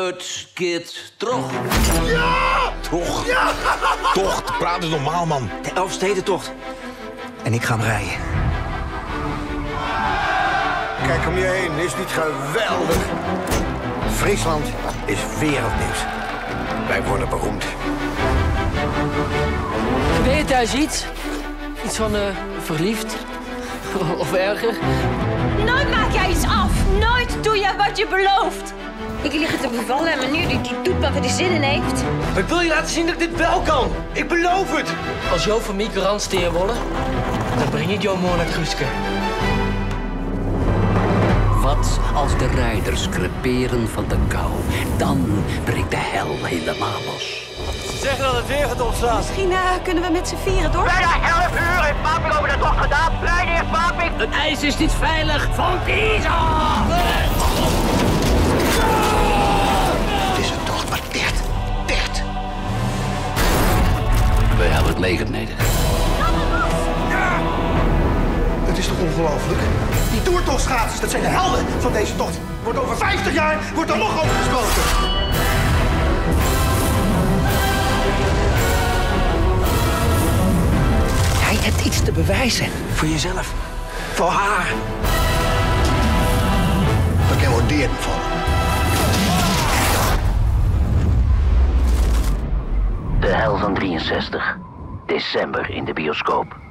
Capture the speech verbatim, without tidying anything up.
uitkeert Trog. Ja! Toch? Ja! Tocht, praat eens normaal, man. De Elfstedentocht. En ik ga hem rijden. Kijk om je heen, is niet geweldig? Friesland is wereldnieuws. Wij worden beroemd. Ben je thuis iets? Iets van uh, verliefd? Of erger? Nooit maak jij iets af. Nooit doe je wat je belooft. Ik lig te bevallen en meneer die, die doet wat hij er zin in heeft. Ik wil je laten zien dat ik dit wel kan. Ik beloof het. Als jou van mij garant steer willen, dan breng ik jou morgen naar Kruske. Wat als de rijders creperen van de kou? Dan breekt de hel helemaal los. Ze zeggen dat het weer gaat ontstaan. Misschien uh, kunnen we met z'n vieren door. Bijna elf uur heeft Paping over de tocht gedaan. Rijden eerst Paping. Het ijs is niet veilig van Pisa! Het is een tocht maar dicht. Dicht. Wij hebben het leger beneden. Het is toch ongelooflijk? Die toertochtschaatsers, dat zijn de helden van deze tocht. Wordt over vijftig jaar wordt er nog over gesproken. Jij hebt iets te bewijzen. Voor jezelf. Voor haar. Dat kan wel dieren vallen. De hel van drieënzestig. December in de bioscoop.